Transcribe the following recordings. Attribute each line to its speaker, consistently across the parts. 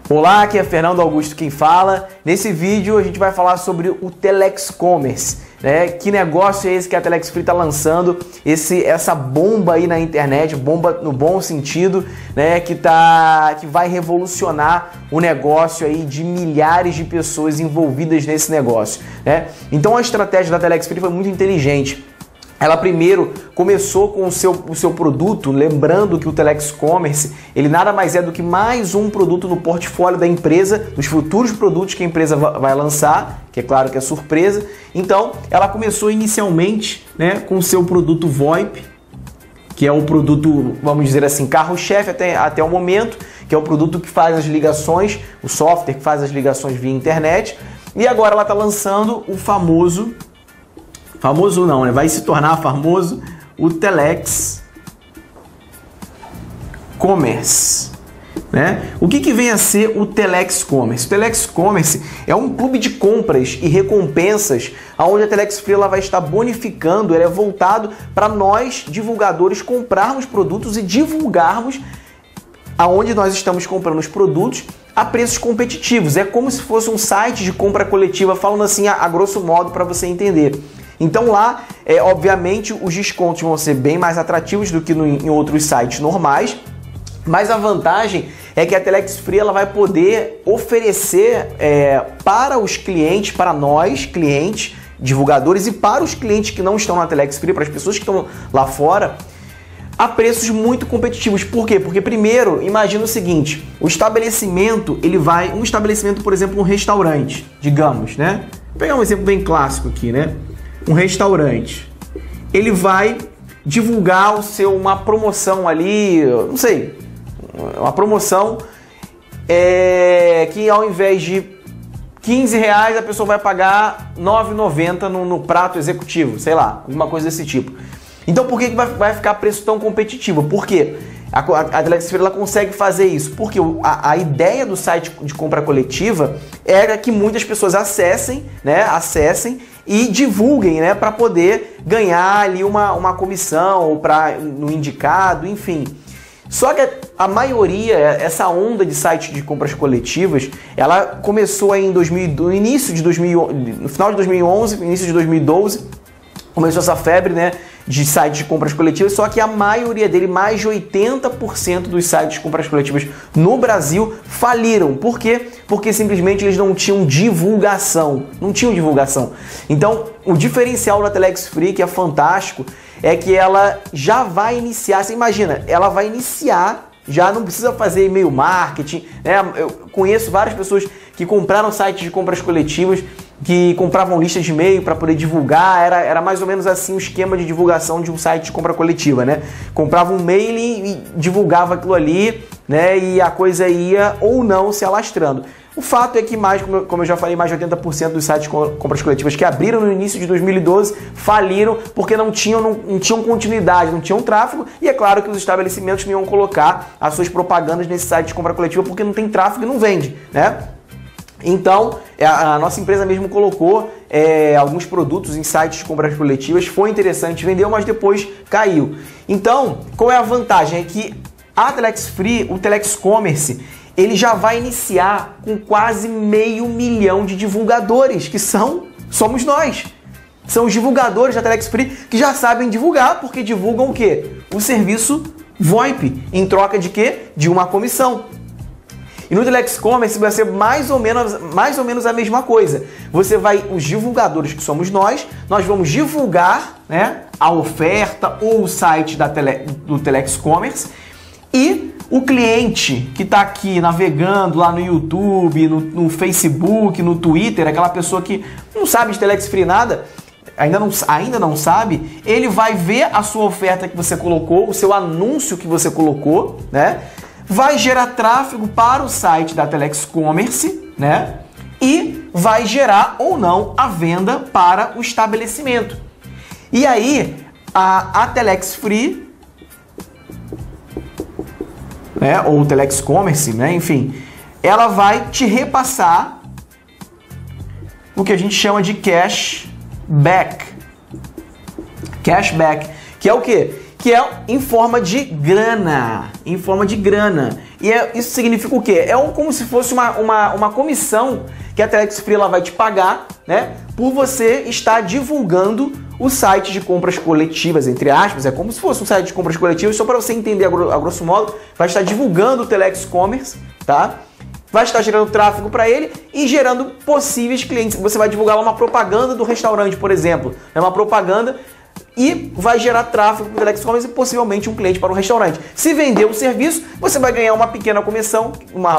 Speaker 1: Olá, aqui é Fernando Augusto quem fala. Nesse vídeo a gente vai falar sobre o Telex Commerce, né? Que negócio é esse que a Telex Free está lançando? Essa bomba aí na internet, bomba no bom sentido, né? Que vai revolucionar o negócio aí de milhares de pessoas envolvidas nesse negócio, né? Então a estratégia da Telex Free foi muito inteligente. Ela primeiro começou com o seu produto, lembrando que o Telex Commerce, ele nada mais é do que mais um produto no portfólio da empresa, dos futuros produtos que a empresa vai lançar, que é claro que é surpresa. Então, ela começou inicialmente, né, com o seu produto VoIP, que é o produto, vamos dizer assim, carro-chefe até o momento, que é o produto que faz as ligações, o software que faz as ligações via internet. E agora ela está lançando o famoso não, né? Vai se tornar famoso o Telex Commerce, né? O que vem a ser o Telex Commerce? O Telex Commerce é um clube de compras e recompensas onde a Telex Free ela vai estar bonificando, ele é voltado para nós, divulgadores, comprarmos produtos e divulgarmos aonde nós estamos comprando os produtos a preços competitivos. É como se fosse um site de compra coletiva, falando assim a grosso modo para você entender. Então lá, obviamente, os descontos vão ser bem mais atrativos do que em outros sites normais, mas a vantagem é que a Telex Free ela vai poder oferecer para os clientes, para nós, clientes, divulgadores, e para os clientes que não estão na Telex Free, para as pessoas que estão lá fora, a preços muito competitivos. Por quê? Porque primeiro, imagina o seguinte, o estabelecimento, um estabelecimento, por exemplo, um restaurante, digamos, né? Vou pegar um exemplo bem clássico aqui, né? Um restaurante, ele vai divulgar uma promoção ali, não sei, uma promoção que ao invés de R$15 a pessoa vai pagar R$9,90 no prato executivo, sei lá, alguma coisa desse tipo. Então por que vai ficar preço tão competitivo? Por quê? A Telex Free ela consegue fazer isso porque a ideia do site de compra coletiva era que muitas pessoas acessem e divulguem, né, para poder ganhar ali uma comissão ou no indicado, enfim. Só que a maioria, essa onda de sites de compras coletivas, ela começou aí no final de 2011, início de 2012, começou essa febre, né, de sites de compras coletivas, só que a maioria dele, mais de 80% dos sites de compras coletivas no Brasil faliram. Por quê? Porque simplesmente eles não tinham divulgação. Então, o diferencial da Telex Free, que é fantástico, é que ela já vai iniciar, você imagina, ela vai iniciar, já não precisa fazer e-mail marketing, né? Eu conheço várias pessoas que compraram sites de compras coletivas, que compravam listas de e-mail para poder divulgar, era mais ou menos assim o esquema de divulgação de um site de compra coletiva, né? Comprava um mail e divulgava aquilo ali, né? E a coisa ia ou não se alastrando. O fato é que como eu já falei, mais de 80% dos sites de compras coletivas que abriram no início de 2012 faliram porque não tinham continuidade, não tinham tráfego, e é claro que os estabelecimentos não iam colocar as suas propagandas nesse site de compra coletiva porque não tem tráfego e não vende, né? Então, a nossa empresa mesmo colocou alguns produtos em sites de compras coletivas, foi interessante, vendeu, mas depois caiu. Então, qual é a vantagem? É que a Telex Free, o Telex Commerce, ele já vai iniciar com quase 500 mil de divulgadores, que somos nós. São os divulgadores da Telex Free que já sabem divulgar, porque divulgam o quê? O serviço VoIP, em troca de quê? De uma comissão. E no Telex Commerce vai ser mais ou menos a mesma coisa. Os divulgadores que somos nós vamos divulgar, né, a oferta ou o site do Telex Commerce, e o cliente que está aqui navegando lá no YouTube, no Facebook, no Twitter, aquela pessoa que não sabe de Telex Free nada, ainda não sabe, ele vai ver a sua oferta que você colocou, o seu anúncio que você colocou, né? Vai gerar tráfego para o site da Telex Commerce, né? E vai gerar ou não a venda para o estabelecimento. E aí, a Telex Free, né, ou Telex Commerce, né, enfim, ela vai te repassar o que a gente chama de cashback. Cashback, que é o quê? Que é em forma de grana, isso significa o quê? Como se fosse uma comissão que a Telex Free ela vai te pagar, né? Por você estar divulgando o site de compras coletivas, entre aspas. É como se fosse um site de compras coletivas, só para você entender a grosso modo. Vai estar divulgando o Telex Commerce, tá? Vai estar gerando tráfego para ele e gerando possíveis clientes. Você vai divulgar lá uma propaganda do restaurante, por exemplo. É uma propaganda e vai gerar tráfego para o Telex Commerce e possivelmente um cliente para o restaurante. Se vender o serviço, você vai ganhar uma pequena comissão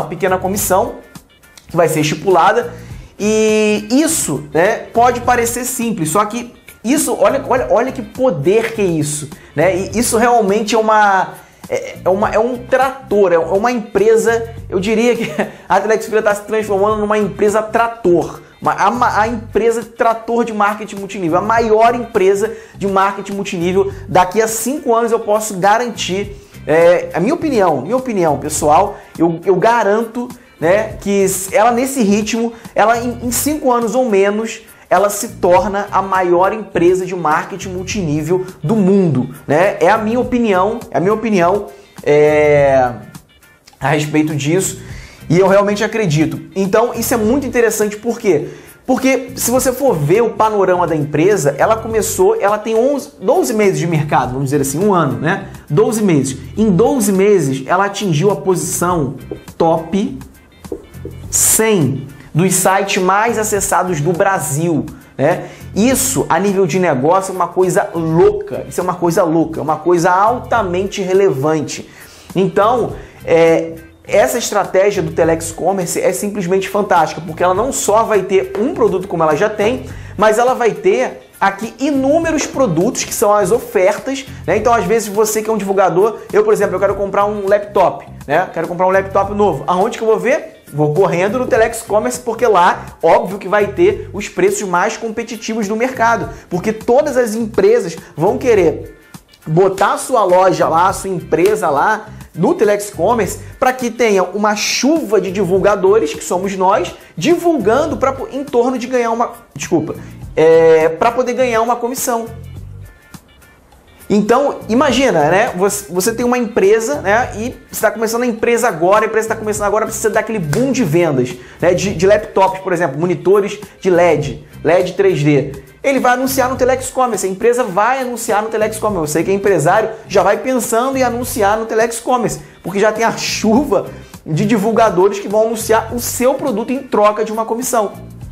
Speaker 1: que vai ser estipulada. E isso, né, pode parecer simples, só que isso, olha que poder que é isso, né? E isso realmente é um trator, é uma empresa. Eu diria que a Telex Free está se transformando numa empresa trator, a empresa trator de marketing multinível, a maior empresa de marketing multinível. Daqui a 5 anos eu posso garantir, a minha opinião pessoal, eu garanto, né, que ela nesse ritmo, ela em 5 anos ou menos, ela se torna a maior empresa de marketing multinível do mundo, né? É a minha opinião a respeito disso, e eu realmente acredito. Então isso é muito interessante, por quê? Porque se você for ver o panorama da empresa, ela tem 12 meses de mercado, vamos dizer assim, um ano, né? 12 meses. Em 12 meses, ela atingiu a posição top 100 dos sites mais acessados do Brasil, né? Isso, a nível de negócio, é uma coisa louca. Isso é uma coisa louca, é uma coisa altamente relevante. Então, essa estratégia do Telex Commerce é simplesmente fantástica, porque ela não só vai ter um produto como ela já tem, mas ela vai ter aqui inúmeros produtos que são as ofertas, né? Então, às vezes, você que é um divulgador, por exemplo, eu quero comprar um laptop, né? Quero comprar um laptop novo. Aonde que eu vou ver? Vou correndo no Telex Commerce, porque lá, óbvio que vai ter os preços mais competitivos do mercado, porque todas as empresas vão querer botar a sua loja lá, a sua empresa lá no Telex Commerce, para que tenha uma chuva de divulgadores, que somos nós, divulgando em torno de ganhar para poder ganhar uma comissão. Então, imagina, né? Você tem uma empresa, né? E você está começando a empresa está começando agora, precisa dar aquele boom de vendas, né? De laptops, por exemplo, monitores de LED 3D. Ele vai anunciar no Telex Commerce, a empresa vai anunciar no Telex Commerce. Você que é empresário já vai pensando em anunciar no Telex Commerce, porque já tem a chuva de divulgadores que vão anunciar o seu produto em troca de uma comissão.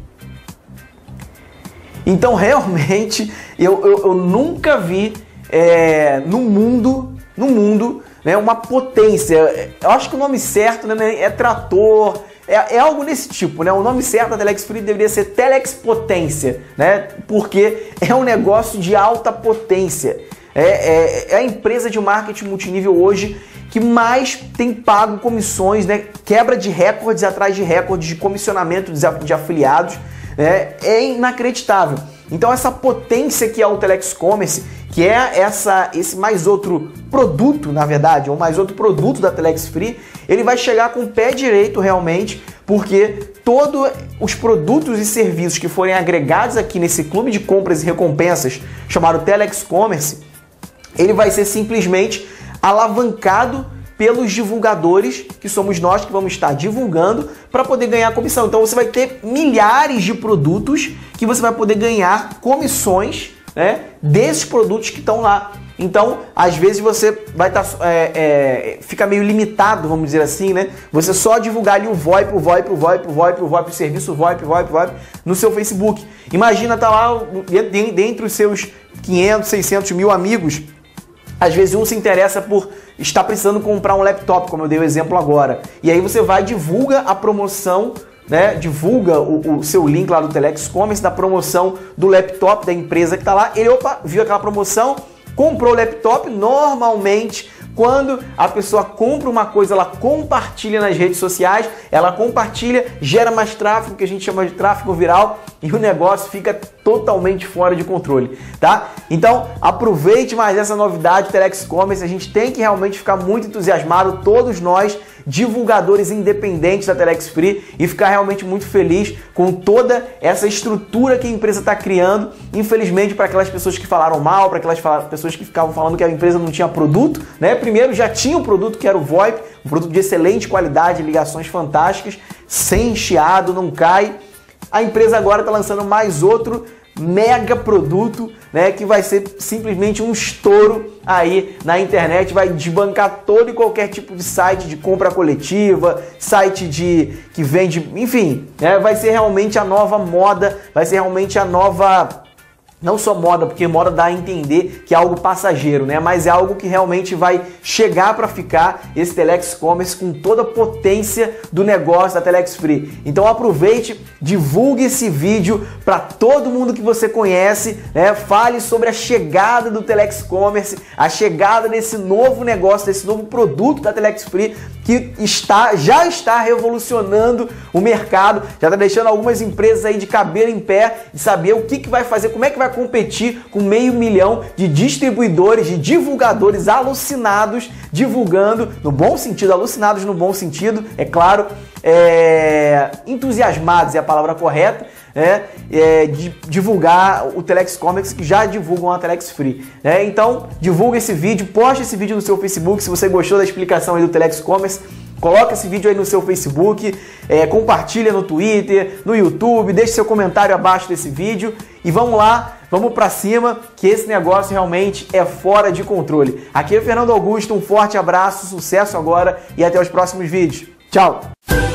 Speaker 1: Então, realmente, eu nunca vi no mundo, né, uma potência. Eu acho que o nome certo, né, é trator, é algo desse tipo, né? O nome certo da Telex Free deveria ser Telex Potência, né? Porque é um negócio de alta potência. É a empresa de marketing multinível hoje que mais tem pago comissões, né? Quebra de recordes atrás de recordes de comissionamento de afiliados, né? É inacreditável. Então essa potência que é o Telex Commerce, que é esse mais outro produto, na verdade, ou mais outro produto da Telex Free, ele vai chegar com o pé direito realmente, porque todos os produtos e serviços que forem agregados aqui nesse clube de compras e recompensas chamado Telex Commerce, ele vai ser simplesmente alavancado pelos divulgadores, que somos nós que vamos estar divulgando para poder ganhar comissão. Então você vai ter milhares de produtos que você vai poder ganhar comissões, né, desses produtos que estão lá. Então, às vezes você vai estar fica meio limitado, vamos dizer assim, né? Você só divulgar ali o VoIP, o serviço VoIP no seu Facebook. Imagina estar lá dentre os seus 500, 600 mil amigos. Às vezes um se interessa por estar precisando comprar um laptop, como eu dei o exemplo agora. E aí você vai, divulga a promoção, né? Divulga o seu link lá do Telex Commerce da promoção do laptop da empresa que está lá. Ele, viu aquela promoção, comprou o laptop. Normalmente, quando a pessoa compra uma coisa, ela compartilha nas redes sociais, ela compartilha, gera mais tráfego, que a gente chama de tráfego viral, e o negócio fica totalmente fora de controle, tá? Então, aproveite mais essa novidade, Telex Commerce. A gente tem que realmente ficar muito entusiasmado, todos nós, divulgadores independentes da Telex Free e ficar realmente muito feliz com toda essa estrutura que a empresa está criando. Infelizmente, para aquelas pessoas que falaram mal, para aquelas pessoas que ficavam falando que a empresa não tinha produto, né? Primeiro já tinha um produto que era o VoIP, um produto de excelente qualidade, ligações fantásticas, sem chiado, não cai. A empresa agora está lançando mais outro mega produto, né, que vai ser simplesmente um estouro aí na internet, vai desbancar todo e qualquer tipo de site de compra coletiva, site que vende, enfim, né, vai ser realmente a nova moda, vai ser realmente a nova... Não só moda, porque moda dá a entender que é algo passageiro, né? Mas é algo que realmente vai chegar para ficar, esse Telex Commerce com toda a potência do negócio da Telex Free. Então aproveite, divulgue esse vídeo para todo mundo que você conhece, né? Fale sobre a chegada do Telex Commerce, a chegada desse novo negócio, desse novo produto da Telex Free, que já está revolucionando o mercado, já está deixando algumas empresas aí de cabelo em pé, de saber o que vai fazer, como é que vai competir com 500 mil de distribuidores, de divulgadores alucinados, divulgando, no bom sentido, alucinados no bom sentido, é claro, entusiasmados é a palavra correta, de divulgar o Telex Commerce, que já divulgam a Telex Free. Então, divulga esse vídeo, poste esse vídeo no seu Facebook, se você gostou da explicação aí do Telex Commerce, coloca esse vídeo aí no seu Facebook, compartilha no Twitter, no YouTube, deixe seu comentário abaixo desse vídeo e vamos lá, vamos pra cima, que esse negócio realmente é fora de controle. Aqui é Fernando Augusto, um forte abraço, sucesso agora e até os próximos vídeos. Tchau!